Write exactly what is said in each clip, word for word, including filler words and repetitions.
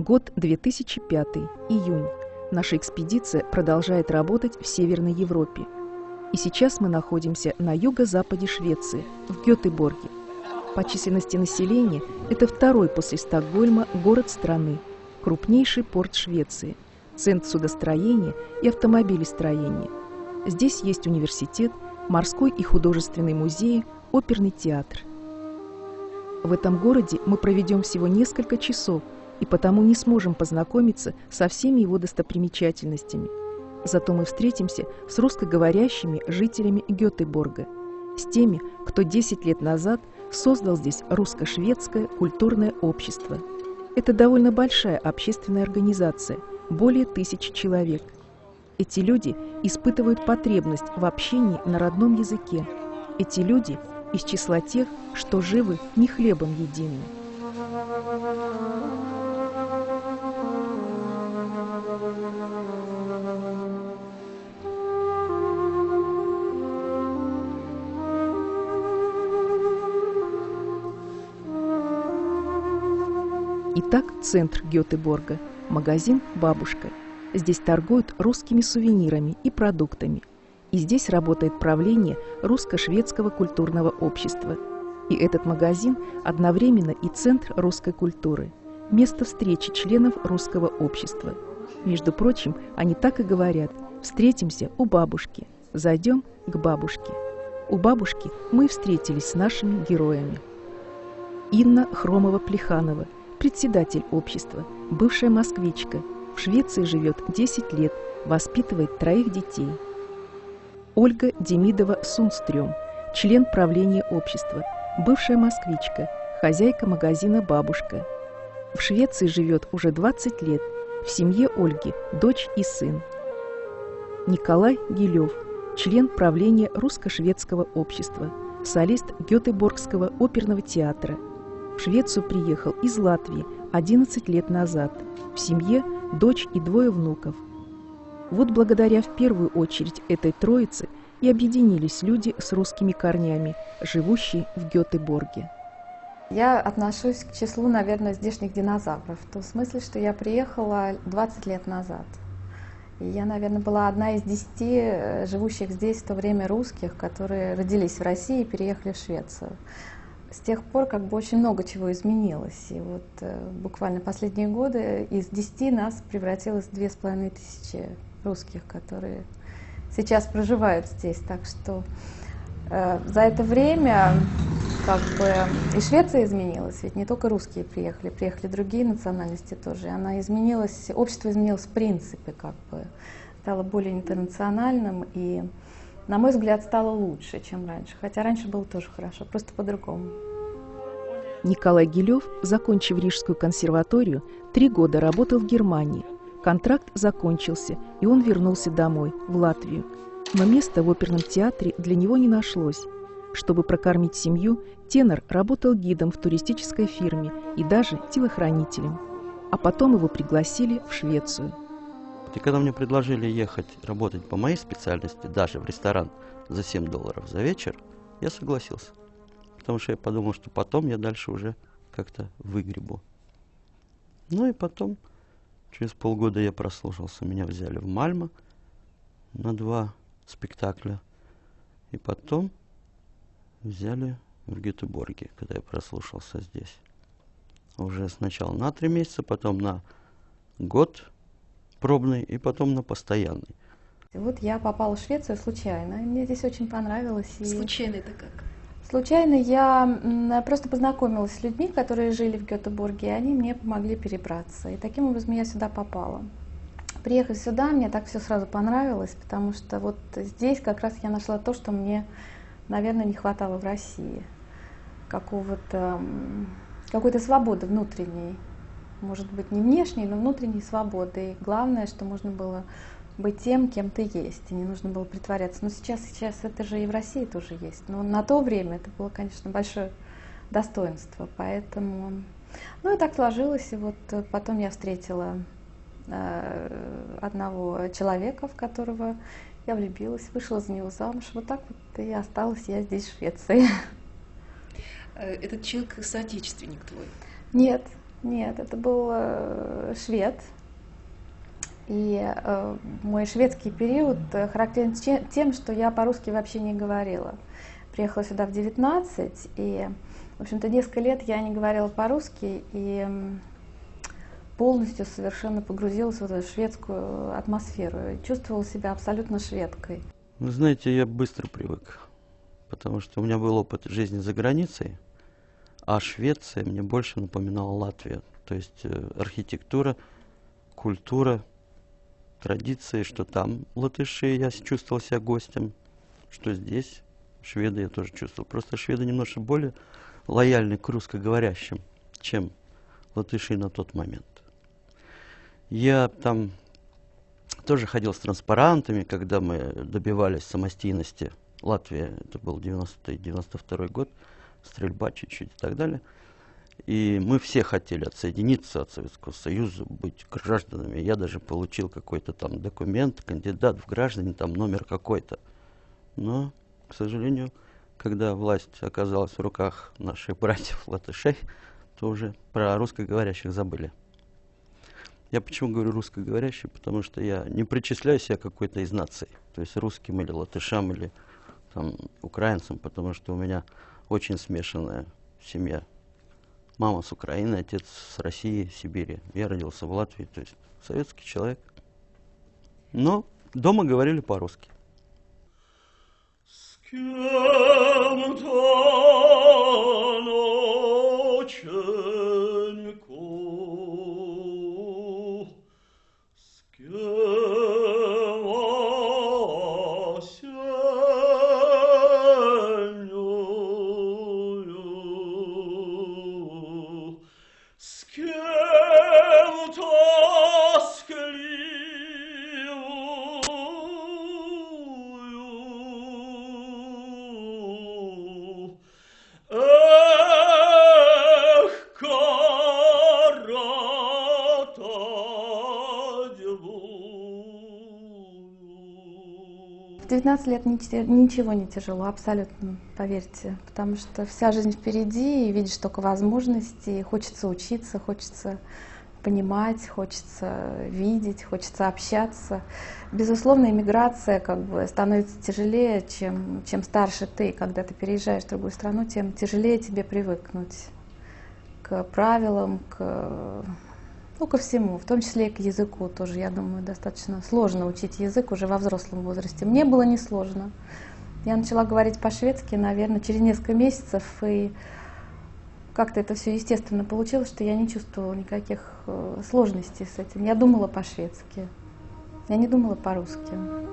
Год две тысячи пятый, июнь. Наша экспедиция продолжает работать в Северной Европе. И сейчас мы находимся на юго-западе Швеции, в Гетеборге. По численности населения это второй после Стокгольма город страны, крупнейший порт Швеции, центр судостроения и автомобилестроения. Здесь есть университет, морской и художественный музей, оперный театр. В этом городе мы проведем всего несколько часов, и потому не сможем познакомиться со всеми его достопримечательностями. Зато мы встретимся с русскоговорящими жителями Гетеборга, с теми, кто десять лет назад создал здесь русско-шведское культурное общество. Это довольно большая общественная организация, более тысячи человек. Эти люди испытывают потребность в общении на родном языке. Эти люди из числа тех, что живы не хлебом единым. Итак, центр Гетеборга, магазин «Бабушка». Здесь торгуют русскими сувенирами и продуктами. И здесь работает правление русско-шведского культурного общества. И этот магазин одновременно и центр русской культуры, место встречи членов русского общества. Между прочим, они так и говорят: встретимся у бабушки, зайдем к бабушке. У бабушки мы встретились с нашими героями. Инна Хромова-Плеханова, председатель общества, бывшая москвичка, в Швеции живет десять лет, воспитывает троих детей. Ольга Демидова-Сунстрём, член правления общества, бывшая москвичка, хозяйка магазина «Бабушка». В Швеции живет уже двадцать лет, в семье Ольги дочь и сын. Николай Гилев, член правления русско-шведского общества, солист Гетеборгского оперного театра. В Швецию приехал из Латвии одиннадцать лет назад. В семье дочь и двое внуков. Вот благодаря в первую очередь этой троице и объединились люди с русскими корнями, живущие в Гетеборге. Я отношусь к числу, наверное, здешних динозавров. В том смысле, что я приехала двадцать лет назад. И я, наверное, была одна из десяти живущих здесь в то время русских, которые родились в России и переехали в Швецию. С тех пор как бы очень много чего изменилось. И вот э, буквально последние годы из десяти нас превратилось в две с половиной тысячи русских, которые сейчас проживают здесь. Так что э, за это время как бы и Швеция изменилась. Ведь не только русские приехали, приехали другие национальности тоже. И она изменилась, общество изменилось в принципе, как бы стало более интернациональным и, на мой взгляд, стало лучше, чем раньше. Хотя раньше было тоже хорошо, просто по-другому. Николай Гилев, закончив Рижскую консерваторию, три года работал в Германии. Контракт закончился, и он вернулся домой, в Латвию. Но места в оперном театре для него не нашлось. Чтобы прокормить семью, тенор работал гидом в туристической фирме и даже телохранителем. А потом его пригласили в Швецию. И когда мне предложили ехать работать по моей специальности, даже в ресторан за семь долларов за вечер, я согласился. Потому что я подумал, что потом я дальше уже как-то выгребу. Ну и потом, через полгода я прослушался. Меня взяли в Мальме на два спектакля. И потом взяли в Гетеборге, когда я прослушался здесь. Уже сначала на три месяца, потом на год пробный и потом на постоянный. Вот я попала в Швецию случайно, и мне здесь очень понравилось. И... Случайно это как? Случайно я просто познакомилась с людьми, которые жили в Гетеборге, и они мне помогли перебраться. И таким образом я сюда попала. Приехав сюда, мне так все сразу понравилось, потому что вот здесь как раз я нашла то, что мне, наверное, не хватало в России. Какого-то, какой-то свободы внутренней. Может быть, не внешней, но внутренней свободы. И главное, что можно было быть тем, кем ты есть, и не нужно было притворяться. Но сейчас, сейчас это же и в России тоже есть. Но на то время это было, конечно, большое достоинство. Поэтому, ну и так сложилось. И вот потом я встретила э, одного человека, в которого я влюбилась, вышла за него замуж. Вот так вот и осталась я здесь, в Швеции. Этот человек соотечественник твой? Нет. Нет, это был э, швед. И э, мой шведский период характерен тем, что я по-русски вообще не говорила. Приехала сюда в девятнадцать, и, в общем-то, несколько лет я не говорила по-русски, и полностью совершенно погрузилась в эту шведскую атмосферу. И чувствовала себя абсолютно шведкой. Вы знаете, я быстро привык, потому что у меня был опыт жизни за границей, а Швеция мне больше напоминала Латвию. То есть э, архитектура, культура, традиции, что там латыши, я чувствовал себя гостем, что здесь шведы я тоже чувствовал. Просто шведы немножко более лояльны к русскоговорящим, чем латыши на тот момент. Я там тоже ходил с транспарантами, когда мы добивались самостийности. Латвия, это был девяностый девяносто второй год, стрельба чуть-чуть и так далее. И мы все хотели отсоединиться от Советского Союза, быть гражданами. Я даже получил какой-то там документ, кандидат в граждане, там номер какой-то. Но, к сожалению, когда власть оказалась в руках наших братьев-латышей, то уже про русскоговорящих забыли. Я почему говорю русскоговорящий? Потому что я не причисляю себя какой-то из наций. То есть русским или латышам, или там, украинцам, потому что у меня очень смешанная семья. Мама с Украины, отец с России, Сибири. Я родился в Латвии, то есть советский человек. Но дома говорили по-русски. С кем-то ноченьку, с кем В девятнадцать лет ничего не тяжело, абсолютно, поверьте, потому что вся жизнь впереди, и видишь только возможности, и хочется учиться, хочется понимать, хочется видеть, хочется общаться. Безусловно, иммиграция как бы становится тяжелее, чем, чем старше ты. Когда ты переезжаешь в другую страну, тем тяжелее тебе привыкнуть к правилам, к... Ну, ко всему, в том числе и к языку тоже, я думаю, достаточно сложно учить язык уже во взрослом возрасте. Мне было несложно. Я начала говорить по-шведски, наверное, через несколько месяцев, и как-то это все естественно получилось, что я не чувствовала никаких сложностей с этим. Я думала по-шведски, я не думала по-русски.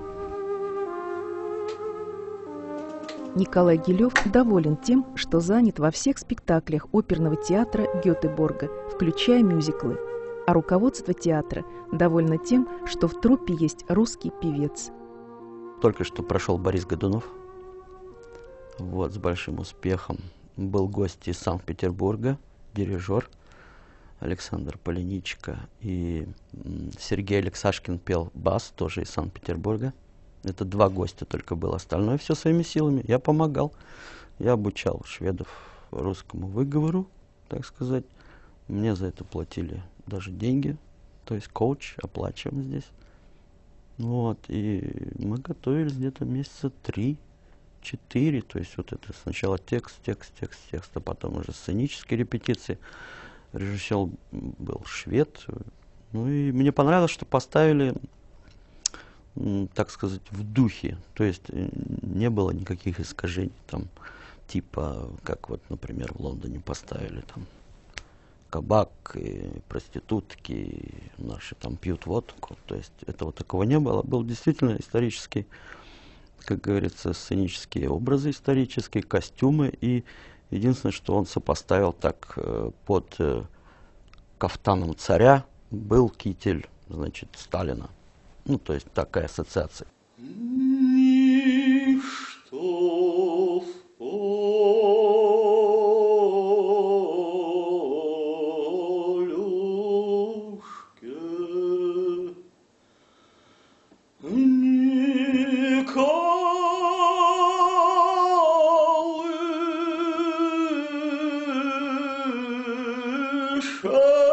Николай Гилев доволен тем, что занят во всех спектаклях оперного театра Гетеборга, включая мюзиклы. А руководство театра довольно тем, что в труппе есть русский певец. Только что прошел Борис Годунов, вот, с большим успехом. Был гость из Санкт-Петербурга, дирижер Александр Полиничко, и Сергей Алексашкин пел бас, тоже из Санкт-Петербурга. Это два гостя только было, остальное все своими силами. Я помогал, я обучал шведов русскому выговору, так сказать. Мне за это платили даже деньги, то есть коуч, оплачиваем здесь. Вот, и мы готовились где-то месяца три-четыре, то есть вот это сначала текст, текст, текст, текст, а потом уже сценические репетиции. Режиссер был швед, ну и мне понравилось, что поставили, так сказать, в духе, то есть не было никаких искажений, там, типа, как вот, например, в Лондоне поставили, там, кабак, и проститутки, и наши там пьют водку. То есть этого такого не было. Был действительно исторический, как говорится, сценические образы исторические, костюмы. И единственное, что он сопоставил так под кафтаном царя был китель, значит, Сталина. Ну, то есть такая ассоциация. Ничто в Николыша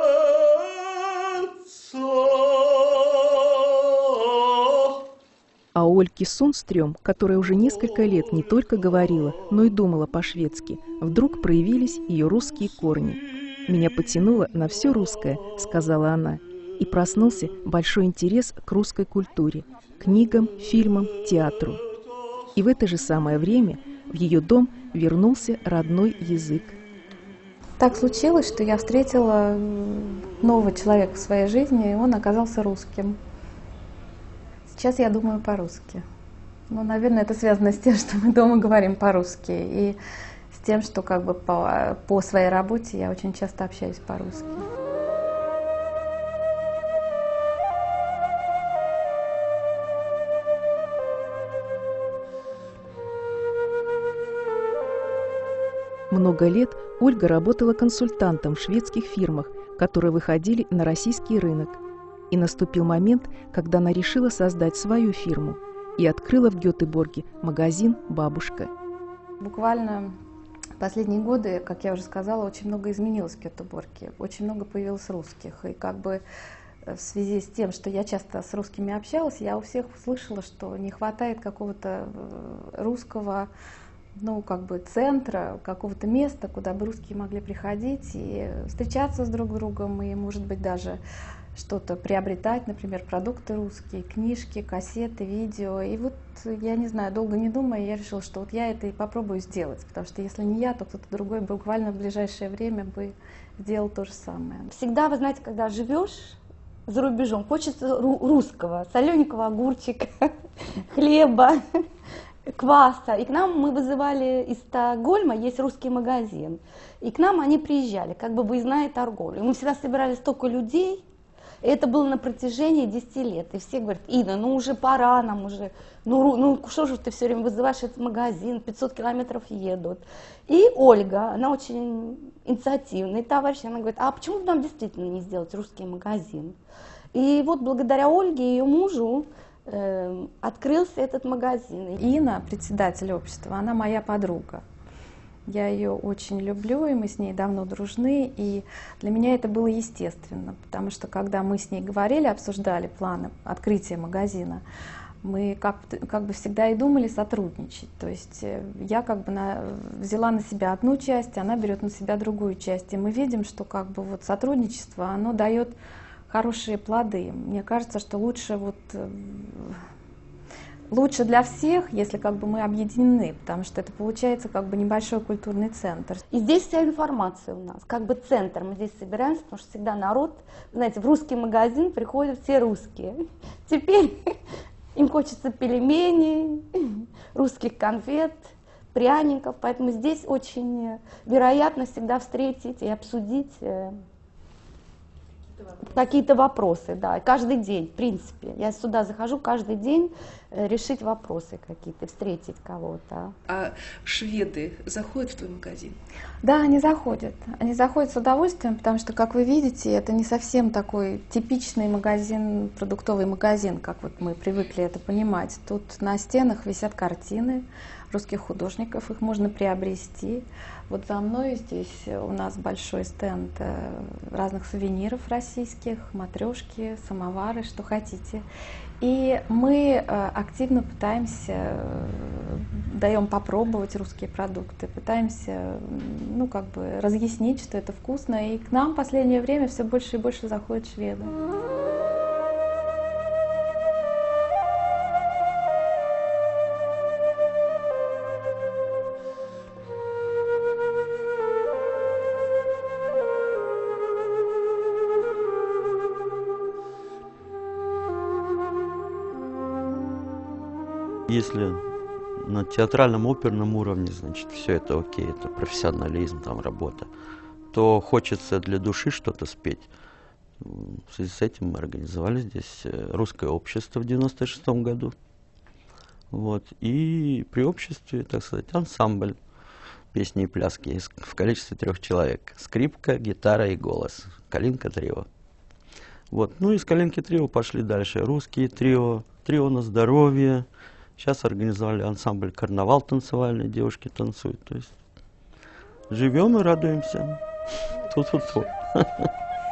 Ольге Сунстрём, которая уже несколько лет не только говорила, но и думала по-шведски, вдруг проявились ее русские корни. «Меня потянуло на все русское», — сказала она, и проснулся большой интерес к русской культуре, книгам, фильмам, театру. И в это же самое время в ее дом вернулся родной язык. Так случилось, что я встретила нового человека в своей жизни, и он оказался русским. Сейчас я думаю по-русски. Ну, наверное, это связано с тем, что мы дома говорим по-русски, и с тем, что как бы по, по своей работе я очень часто общаюсь по-русски. Много лет Ольга работала консультантом в шведских фирмах, которые выходили на российский рынок. И наступил момент, когда она решила создать свою фирму и открыла в Гетеборге магазин «Бабушка». Буквально в последние годы, как я уже сказала, очень много изменилось в Гетеборге, очень много появилось русских. И как бы в связи с тем, что я часто с русскими общалась, я у всех услышала, что не хватает какого-то русского, ну, как бы центра, какого-то места, куда бы русские могли приходить и встречаться с друг другом, и, может быть, даже что-то приобретать, например, продукты русские, книжки, кассеты, видео. И вот, я не знаю, долго не думая, я решила, что вот я это и попробую сделать, потому что если не я, то кто-то другой буквально в ближайшее время бы сделал то же самое. Всегда, вы знаете, когда живешь за рубежом, хочется русского, солененького огурчика, хлеба, кваса. И к нам мы вызывали из Стокгольма, есть русский магазин. И к нам они приезжали, как бы выездная торговля. И мы всегда собирали столько людей. И это было на протяжении десяти лет. И все говорят: Ина, ну уже пора нам уже. Ну, ну что же ты все время вызываешь этот магазин, пятьсот километров едут. И Ольга, она очень инициативный товарищ, она говорит: а почему бы нам действительно не сделать русский магазин? И вот благодаря Ольге и ее мужу э, открылся этот магазин. Ина, председатель общества, она моя подруга. Я ее очень люблю, и мы с ней давно дружны, и для меня это было естественно, потому что когда мы с ней говорили, обсуждали планы открытия магазина, мы как, как бы всегда и думали сотрудничать. То есть я как бы на, взяла на себя одну часть, она берет на себя другую часть, и мы видим, что как бы вот сотрудничество, оно дает хорошие плоды. Мне кажется, что лучше вот... Лучше для всех, если как бы мы объединены, потому что это получается как бы небольшой культурный центр. И здесь вся информация у нас, как бы центр. Мы здесь собираемся, потому что всегда народ, знаете, в русский магазин приходят все русские. Теперь им хочется пельменей, русских конфет, пряников, поэтому здесь очень вероятно всегда встретить и обсудить какие-то вопросы, да, каждый день, в принципе. Я сюда захожу каждый день решить вопросы какие-то, встретить кого-то. А шведы заходят в твой магазин? Да, они заходят. Они заходят с удовольствием, потому что, как вы видите, это не совсем такой типичный магазин, продуктовый магазин, как вот мы привыкли это понимать. Тут на стенах висят картины русских художников, их можно приобрести. Вот за мной здесь у нас большой стенд разных сувениров российских, матрешки, самовары, что хотите. И мы активно пытаемся, даем попробовать русские продукты, пытаемся, ну, как бы разъяснить, что это вкусно. И к нам в последнее время все больше и больше заходят шведы. Если на театральном оперном уровне, значит, все это окей, это профессионализм, там работа, то хочется для души что-то спеть. В связи с этим мы организовали здесь русское общество в девяносто шестом году. Вот. И при обществе, так сказать, ансамбль песни и пляски в количестве трех человек. Скрипка, гитара и голос. Калинка трио. Вот. Ну и с Калинки трио пошли дальше русские трио, трио на здоровье. Сейчас организовали ансамбль «Карнавал» танцевальный, девушки танцуют. То есть живем и радуемся. Тут-тут-тут.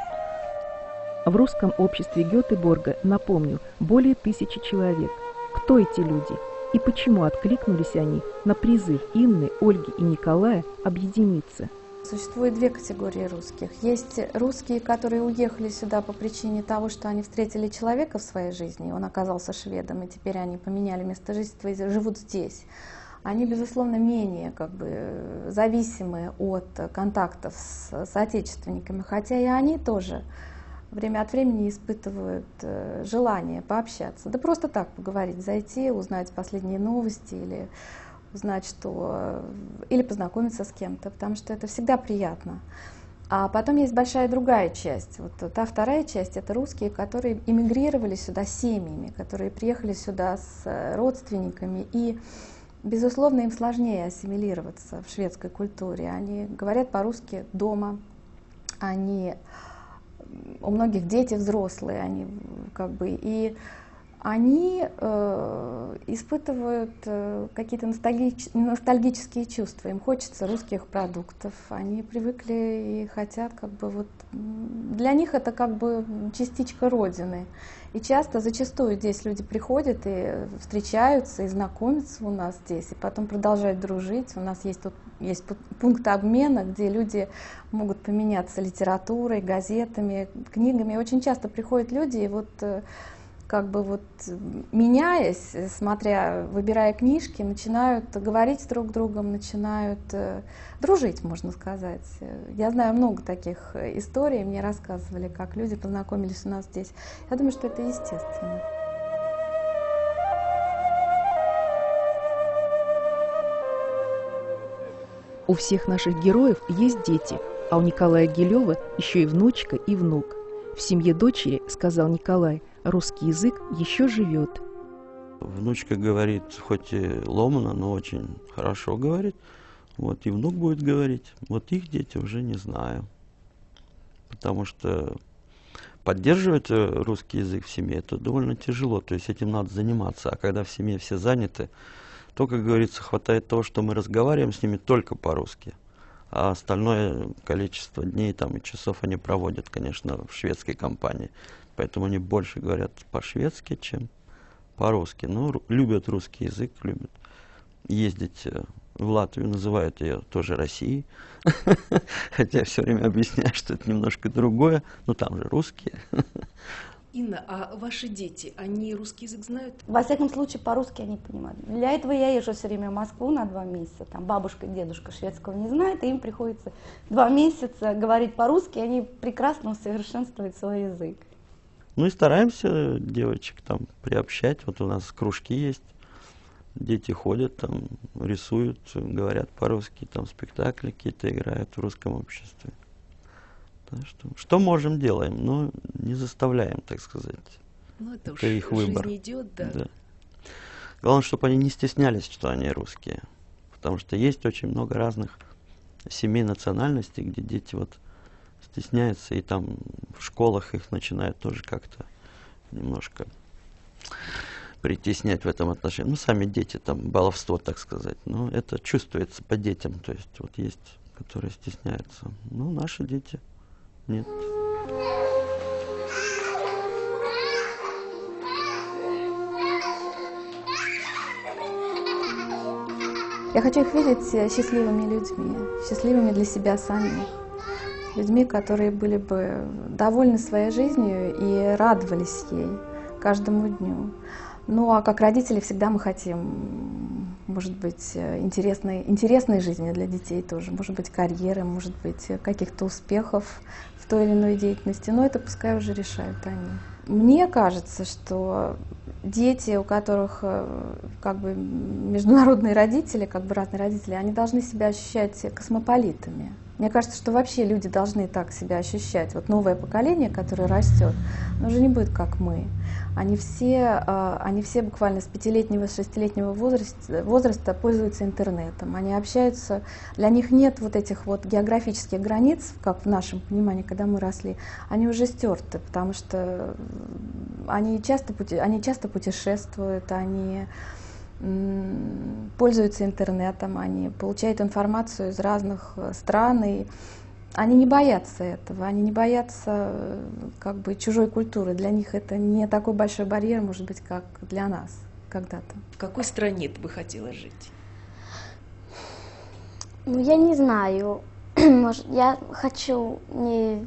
В русском обществе Гетеборга, напомню, более тысячи человек. Кто Кто эти люди? И почему откликнулись они на призыв Инны, Ольги и Николая объединиться? Существует две категории русских. Есть русские, которые уехали сюда по причине того, что они встретили человека в своей жизни, и он оказался шведом, и теперь они поменяли место жительства и живут здесь. Они, безусловно, менее как бы, зависимы от контактов с соотечественниками, хотя и они тоже время от времени испытывают желание пообщаться. Да просто так поговорить, зайти, узнать последние новости или узнать, что... или познакомиться с кем-то, потому что это всегда приятно. А потом есть большая другая часть. Вот та вторая часть — это русские, которые эмигрировали сюда семьями, которые приехали сюда с родственниками, и, безусловно, им сложнее ассимилироваться в шведской культуре. Они говорят по-русски дома, они... у многих дети взрослые, они как бы... и они э, испытывают э, какие-то ностальгич, ностальгические чувства. Им хочется русских продуктов. Они привыкли и хотят, как бы вот для них это как бы частичка родины. И часто, зачастую здесь люди приходят и встречаются, и знакомятся у нас здесь, и потом продолжают дружить. У нас есть тут есть пункт обмена, где люди могут поменяться литературой, газетами, книгами. И очень часто приходят люди и вот как бы вот меняясь, смотря, выбирая книжки, начинают говорить друг с другом, начинают э, дружить, можно сказать. Я знаю много таких историй, мне рассказывали, как люди познакомились у нас здесь. Я думаю, что это естественно. У всех наших героев есть дети, а у Николая Гилева еще и внучка и внук. В семье дочери, сказал Николай, русский язык еще живет. Внучка говорит, хоть и ломано, но очень хорошо говорит. Вот, и внук будет говорить. Вот их дети уже не знаю. Потому что поддерживать русский язык в семье — это довольно тяжело. То есть этим надо заниматься. А когда в семье все заняты, то, как говорится, хватает того, что мы разговариваем с ними только по-русски. А остальное количество дней там, и часов они проводят, конечно, в шведской компании. Поэтому они больше говорят по-шведски, чем по-русски. Но любят русский язык, любят ездить в Латвию, называют ее тоже Россией. Хотя я все время объясняю, что это немножко другое, но там же русские. Инна, а ваши дети, они русский язык знают? Во всяком случае, по-русски они понимают. Для этого я езжу все время в Москву на два месяца. Там бабушка и дедушка шведского не знают, и им приходится два месяца говорить по-русски, и они прекрасно усовершенствуют свой язык. Ну и стараемся девочек там приобщать. Вот у нас кружки есть, дети ходят там, рисуют, говорят по-русски, там спектакли какие-то играют в русском обществе. Так что, что можем, делаем, но не заставляем, так сказать. Ну это, это уж их выбор. Жизнь идет, да. Да. Главное, чтобы они не стеснялись, что они русские. Потому что есть очень много разных семей национальностей, где дети вот стесняются, и там в школах их начинают тоже как-то немножко притеснять в этом отношении. Ну, сами дети, там, баловство, так сказать. Но это чувствуется по детям. То есть вот есть, которые стесняются. Ну, наши дети нет. Я хочу их видеть счастливыми людьми, счастливыми для себя самими. Людьми, которые были бы довольны своей жизнью и радовались ей каждому дню. Ну а как родители всегда мы хотим, может быть, интересной, интересной жизни для детей тоже, может быть, карьеры, может быть, каких-то успехов в той или иной деятельности, но это пускай уже решают они. Мне кажется, что дети, у которых как бы международные родители, как бы разные родители, они должны себя ощущать космополитами. Мне кажется, что вообще люди должны так себя ощущать. Вот новое поколение, которое растет, оно уже не будет как мы. Они все, они все буквально с пятилетнего, шестилетнего возраста, возраста пользуются интернетом. Они общаются, для них нет вот этих вот географических границ, как в нашем понимании, когда мы росли. Они уже стерты, потому что они часто, они часто путешествуют, они пользуются интернетом, они получают информацию из разных стран, и они не боятся этого, они не боятся как бы чужой культуры. Для них это не такой большой барьер, может быть, как для нас. когда-то. В какой стране ты бы хотела жить? Ну, я не знаю. Может, я хочу не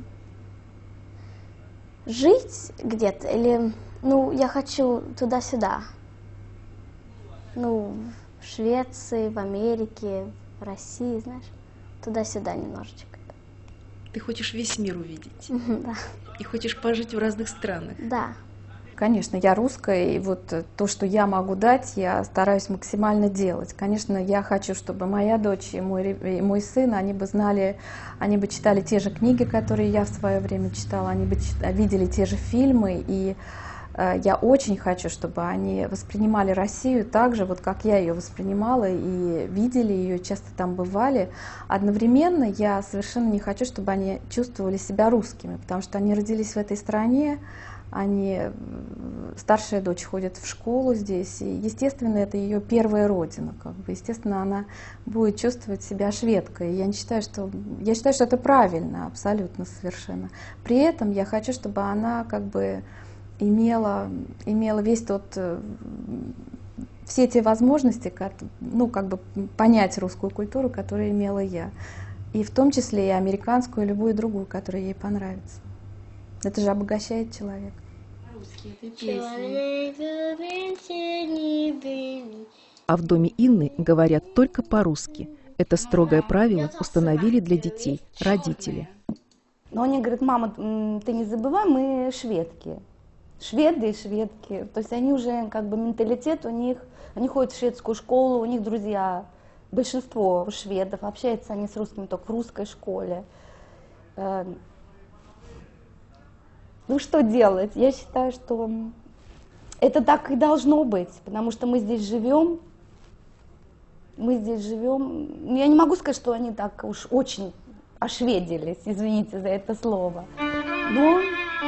жить где-то, или, ну, я хочу туда-сюда. Ну, в Швеции, в Америке, в России, знаешь, туда-сюда немножечко. Ты хочешь весь мир увидеть? Да. И хочешь пожить в разных странах? Да. Конечно, я русская, и вот то, что я могу дать, я стараюсь максимально делать. Конечно, я хочу, чтобы моя дочь и мой, и мой сын, они бы знали, они бы читали те же книги, которые я в свое время читала, они бы видели те же фильмы, и э, я очень хочу, чтобы они воспринимали Россию так же, вот как я ее воспринимала, и видели ее, часто там бывали. Одновременно я совершенно не хочу, чтобы они чувствовали себя русскими, потому что они родились в этой стране. Они, старшая дочь ходит в школу здесь, и, естественно, это ее первая родина, как бы, естественно, она будет чувствовать себя шведкой. Я не считаю, что, я считаю, что это правильно, абсолютно совершенно. При этом я хочу, чтобы она как бы имела, имела весь тот, все те возможности, как, ну, как бы понять русскую культуру, которую имела я, и в том числе и американскую, и любую другую, которая ей понравится. Это же обогащает человека. А в доме Инны говорят только по-русски. Это строгое правило установили для детей родители. Но они говорят: мама, ты не забывай, мы шведки. Шведы и шведки. То есть они уже, как бы, менталитет у них, они ходят в шведскую школу, у них друзья, большинство шведов, общаются они с русскими только в русской школе. Ну что делать? Я считаю, что это так и должно быть, потому что мы здесь живем, мы здесь живем. Я не могу сказать, что они так уж очень ошведились, извините за это слово. Но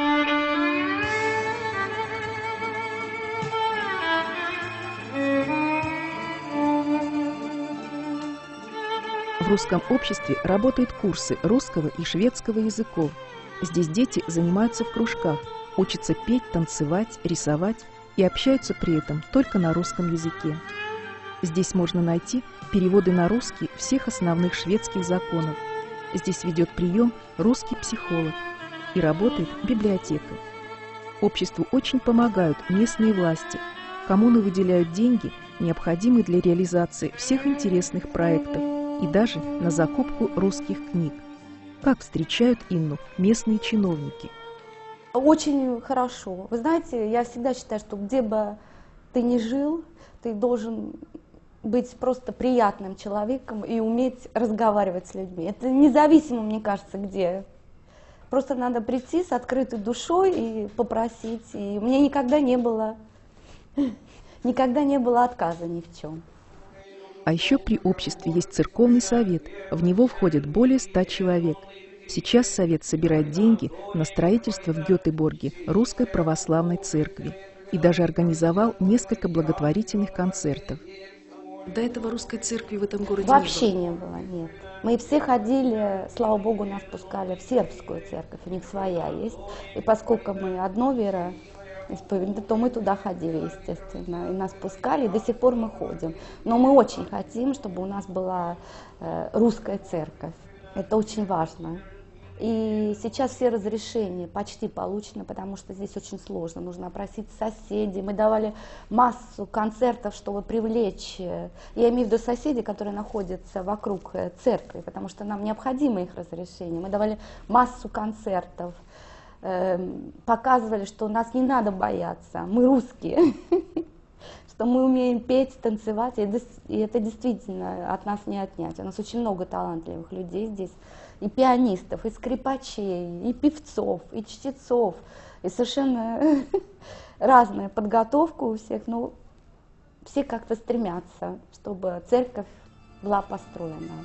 В русском обществе работают курсы русского и шведского языков. Здесь дети занимаются в кружках, учатся петь, танцевать, рисовать и общаются при этом только на русском языке. Здесь можно найти переводы на русский всех основных шведских законов. Здесь ведет прием русский психолог и работает библиотека. Обществу очень помогают местные власти. Коммуны выделяют деньги, необходимые для реализации всех интересных проектов и даже на закупку русских книг. Как встречают Инну местные чиновники? очень хорошо. Вы знаете, я всегда считаю, что где бы ты ни жил, ты должен быть просто приятным человеком и уметь разговаривать с людьми. Это независимо, мне кажется, где. Просто надо прийти с открытой душой и попросить. И мне никогда не было, никогда не было отказа ни в чем. А еще при обществе есть церковный совет. В него входит более ста человек. Сейчас совет собирает деньги на строительство в Гетеборге русской православной церкви и даже организовал несколько благотворительных концертов. До этого русской церкви в этом городе Вообще не было? не было, нет. Мы все ходили, слава Богу, нас пускали в сербскую церковь, у них своя есть. И поскольку мы одно вероисповедание, то мы туда ходили, естественно. И нас пускали, и до сих пор мы ходим. Но мы очень хотим, чтобы у нас была э, русская церковь. Это очень важно. И сейчас все разрешения почти получены, потому что здесь очень сложно. Нужно опросить соседей. Мы давали массу концертов, чтобы привлечь, я имею в виду соседей, которые находятся вокруг церкви, потому что нам необходимо их разрешение. Мы давали массу концертов, показывали, что нас не надо бояться, мы русские, что мы умеем петь, танцевать, и это действительно от нас не отнять. У нас очень много талантливых людей здесь. И пианистов, и скрипачей, и певцов, и чтецов, и совершенно разная подготовка у всех, но все как-то стремятся, чтобы церковь была построена.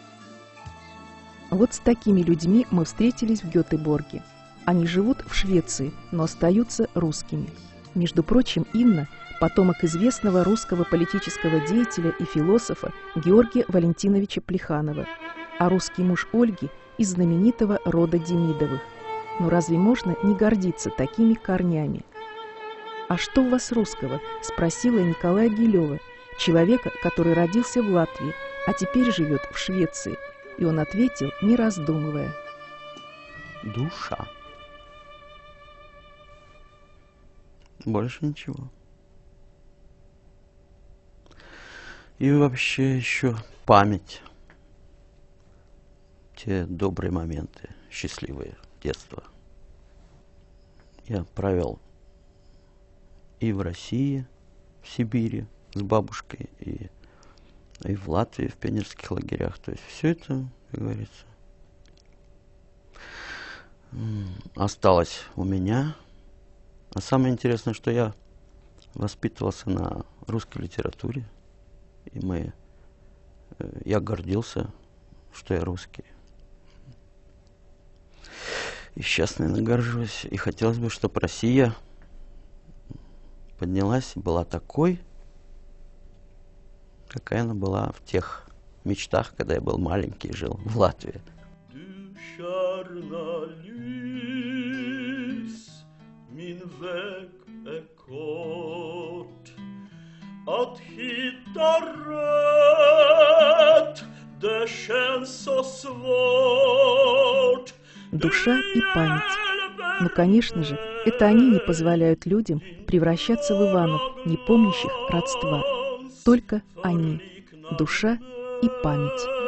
Вот с такими людьми мы встретились в Гетеборге. Они живут в Швеции, но остаются русскими. Между прочим, Инна – потомок известного русского политического деятеля и философа Георгия Валентиновича Плеханова, а русский муж Ольги из знаменитого рода Демидовых. Но разве можно не гордиться такими корнями? «А что у вас русского?» – спросила Николая Гилева, человека, который родился в Латвии, а теперь живет в Швеции. И он ответил, не раздумывая: душа. Больше ничего. И вообще еще память. Те добрые моменты, счастливые детства. Я провел и в России, в Сибири с бабушкой, и, и в Латвии, в пионерских лагерях. То есть все это, как говорится, осталось у меня. А самое интересное, что я воспитывался на русской литературе, и мы, я гордился, что я русский. И сейчас, наверное, горжусь. И хотелось бы, чтобы Россия поднялась и была такой, какая она была в тех мечтах, когда я был маленький и жил в Латвии. Душа и память. Но, конечно же, это они не позволяют людям превращаться в Иванов, не помнящих родства. Только они. Душа и память.